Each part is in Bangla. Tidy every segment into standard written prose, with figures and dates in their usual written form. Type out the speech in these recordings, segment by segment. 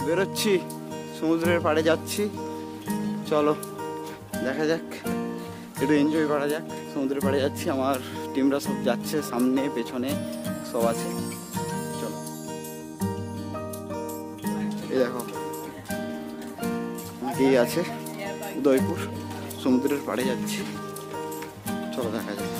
বেরোচ্ছি, সমুদ্রের পাড়ে যাচ্ছি। চলো দেখা যাক, একটু এনজয় করা যাক। সমুদ্রের পাড়ে যাচ্ছি, আমার টিমরা সব যাচ্ছে, সামনে পেছনে সব আছে। চলো, এই দেখো কি আছে, উদয়পুর সমুদ্রের পাড়ে যাচ্ছি। চলো দেখা যাক।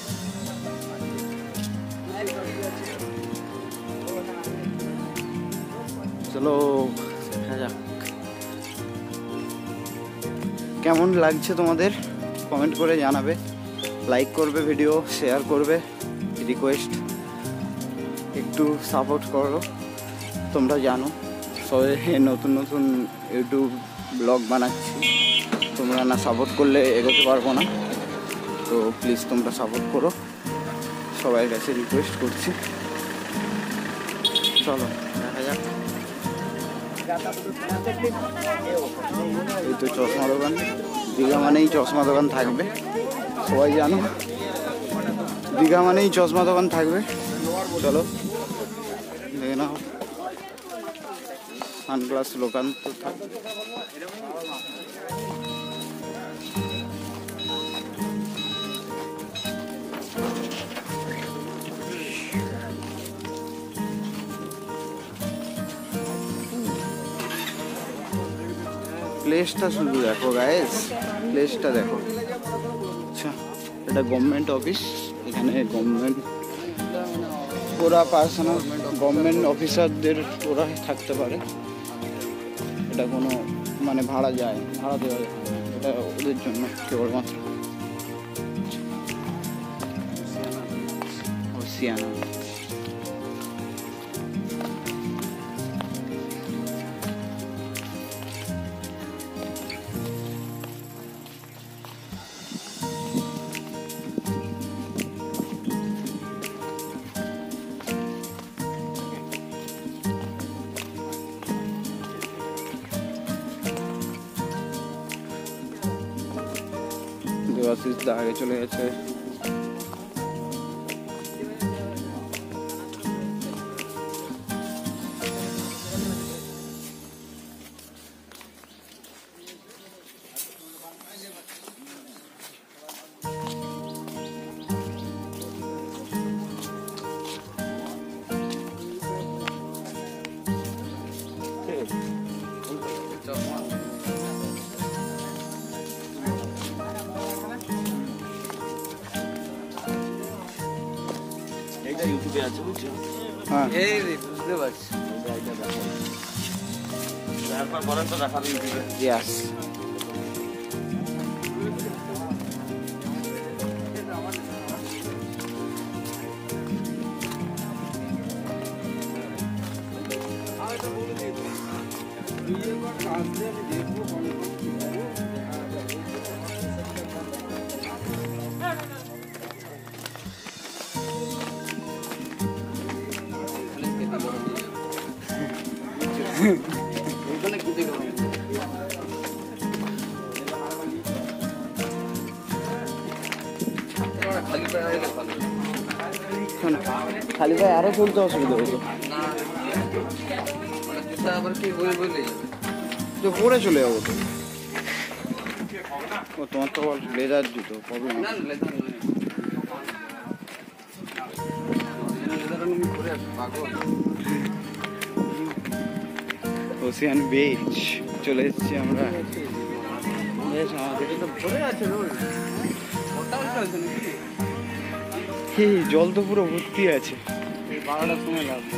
চলো দেখা যাক কেমন লাগছে তোমাদের, কমেন্ট করে জানাবে, লাইক করবে, ভিডিও শেয়ার করবে। রিকোয়েস্ট, একটু সাপোর্ট করো। তোমরা জানো সবাই নতুন নতুন ইউটিউব ব্লগ বানাচ্ছি, তোমরা না সাপোর্ট করলে এগোতে পারবো না। তো প্লিজ তোমরা সাপোর্ট করো, সবাইয়ের কাছে রিকোয়েস্ট করছি। চলো দেখা যাক। এই তো চশমা দোকান, দীঘা মানেই চশমা দোকান থাকবে, সবাই জানো দীঘা মানেই চশমা দোকান থাকবে। চলো দেখে নাও, সানগ্লাস দোকান তো থাকবে। প্লেসটা শুধু দেখো গাইস, প্লেসটা দেখো। আচ্ছা, এটা গভর্নমেন্ট অফিস, এখানে গভর্নমেন্ট ওরা পার্সোনাল গভর্নমেন্ট অফিসারদের ওরা থাকতে পারে। এটা কোনো মানে ভাড়া যায়, ভাড়া দেওয়া যায়, এটা ওদের জন্য কেবলমাত্র। ওসিয়ানা দেবাশিস দা আগে চলে গেছে। ইউটিউবে আছে বুঝছো? হ্যাঁ এই বুঝতে পারছি, তারপর বলেন তো দেখাবে ইউটিউবে। ইয়াস, খালি ভাই আরো চলতে অসুবিধা হতো তো, পরে চলে যাবো তো। ও তোমার তো লেদার জুতো, প্রবলেম। ওসিয়ান বিচ চলে এসেছি আমরা। বেশ আমাদের তো ভরে আছে রোজ, জল তো পুরো ভর্তি আছে। 12টার সময় লাগবে।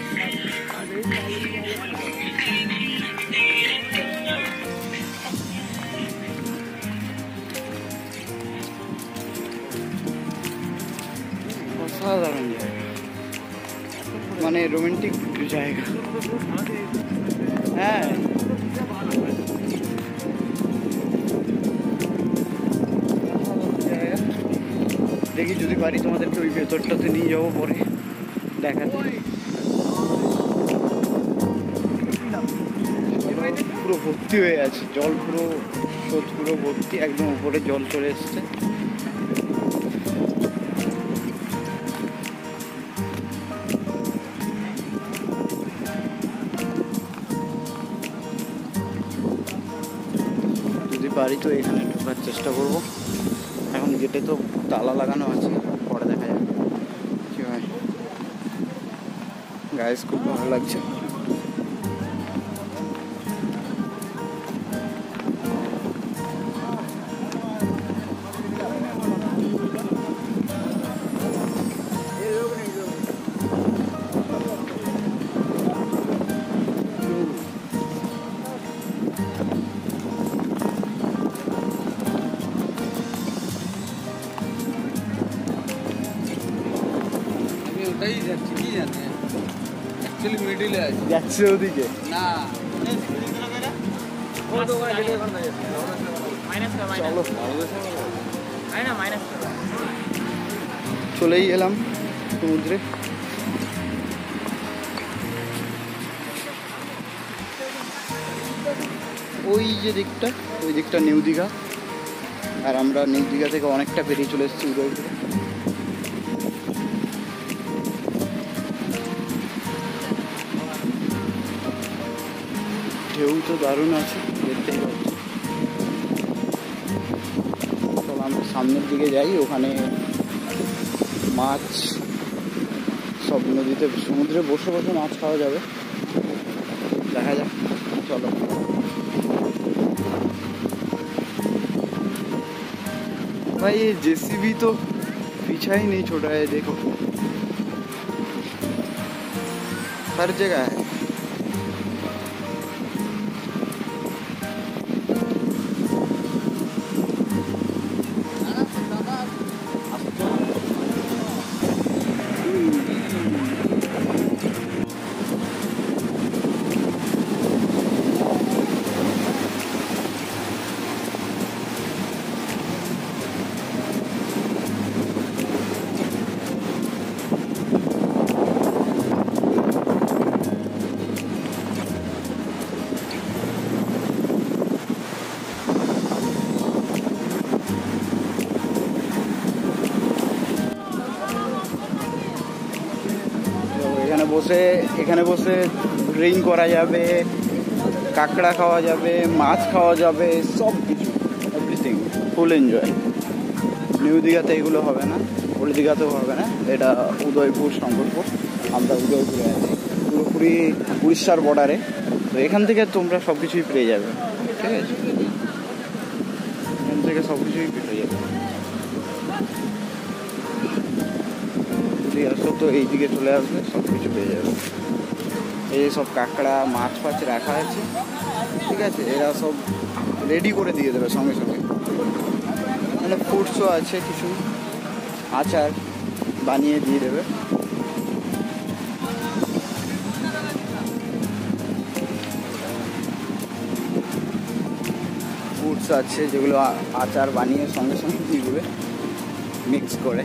অসাধারণ জায়গা, মানে রোমান্টিক জায়গা। হ্যাঁ দেখি যদি পারি তোমাদেরকে ওই ভেতরটাতে নিয়ে যাবো পরে দেখাতে। পুরো ভর্তি হয়ে আছে জল, পুরো স্রোত পুরো ভর্তি, একদম উপরে জল চলে এসছে। পারি তো এখানে ঢোকার চেষ্টা করব। এখন গেটে তো তালা লাগানো আছে, পরে দেখা যাবে কি হয়। গাইস খুব ভালো লাগছে। ওটাই যাচ্ছি, কি জানি অ্যাকচুয়ালি মিডিলে আছে যাচ্ছে ওদিকে না। চলো চলেই এলাম সমুদ্রে। ওই যে দিকটা, ওই দিকটা নিউ দীঘা, আর আমরা নিউ দীঘা থেকে অনেকটা পেরিয়ে চলে এসেছি উদয়পুরে। ঢেউ তো দারুণ আছে, দেখতেই পাচ্ছি। চলো আমরা সামনের দিকে যাই, ওখানে মাছ সব নদীতে সমুদ্রে বসে বসে মাছ খাওয়া যাবে, দেখা যাক। চলো भाई ये जेसीबी तो पीछा ही नहीं छोड़ा है, देखो हर जगह है। এখানে বসে ড্রিঙ্ক করা যাবে, কাঁকড়া খাওয়া যাবে, মাছ খাওয়া যাবে, সব কিছু এভরিথিং ফুল এনজয়। নিউ দীঘাতে এগুলো হবে না, ওল্ড দীঘাতেও হবে না। এটা উদয়পুর শঙ্করপুর, আমরা উদয়পুরে আছি, পুরোপুরি উড়িষ্যার বর্ডারে। তো এখান থেকে তোমরা সব কিছুই পেয়ে যাবে, ঠিক আছে? এখান থেকে সব কিছুই পেয়ে যাবে। আসো তো এই দিকে চলে আসবে, সব কিছু পেয়ে যাবে। এই সব কাঁকড়া মাছ ফাছ রাখা আছে, ঠিক আছে? এরা সব রেডি করে দিয়ে দেবে সঙ্গে সঙ্গে। মানে ফুডসও আছে, কিছু আচার বানিয়ে দিয়ে দেবে। ফুডস আছে যেগুলো আচার বানিয়ে সঙ্গে সঙ্গে দিয়ে দেবে মিক্স করে।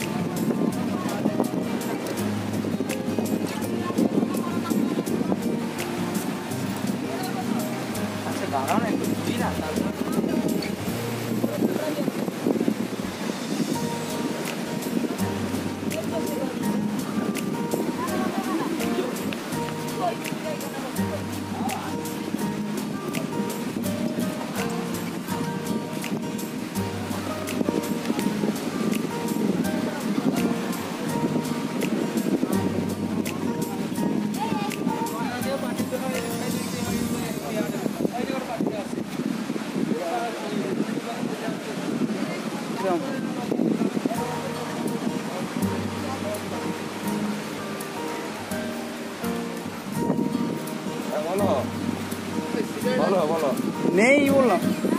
বলো বলো নেই বললাম।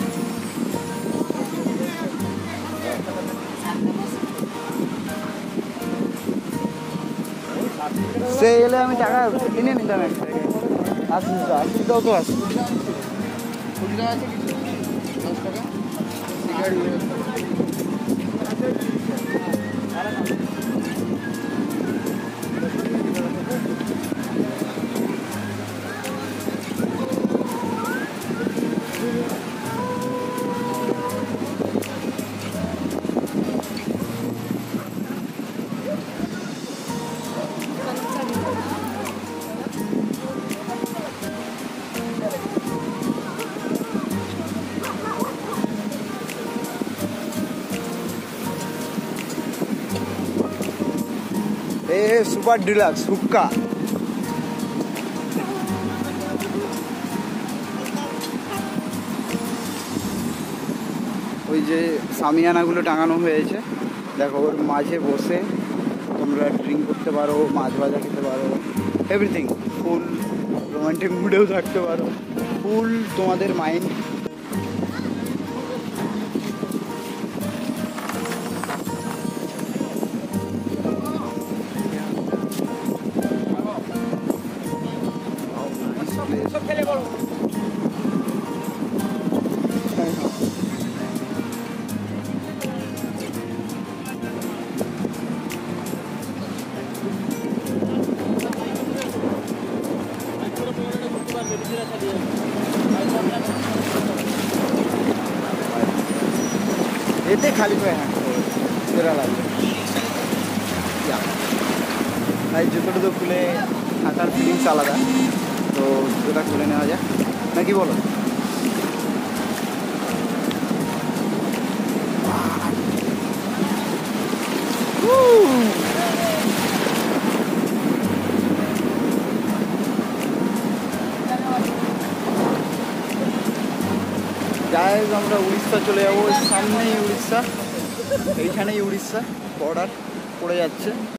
সে এলে আমি টাকা কিনে নিতাম একটা। 80 দাও তো 80। 20 টাকা আছে কিছু, 10 টাকা সুপার ডিলাক্স হুক্কা। ওই যে সামিয়ানাগুলো টাঙানো হয়েছে, দেখো ওর মাঝে বসে তোমরা ড্রিঙ্ক করতে পারো, মাছ ভাজা খেতে পারো, এভরিথিং। ফুল রোমান্টিক মুডেও থাকতে পারো, ফুল তোমাদের মাইন্ড। এতে খালি পায়ে হাঁটতে হবে, সেরা লাগবে। তাই জুতোটা তো খুলে হাঁটার ফিলিংস আলাদা, তো জুতোটা খুলে নেওয়া যাক নাকি বলো? গাইস আমরা উড়িষ্যা চলে যাবো, সামনেই উড়িষ্যা, এইখানেই উড়িষ্যা বর্ডার পড়ে যাচ্ছে।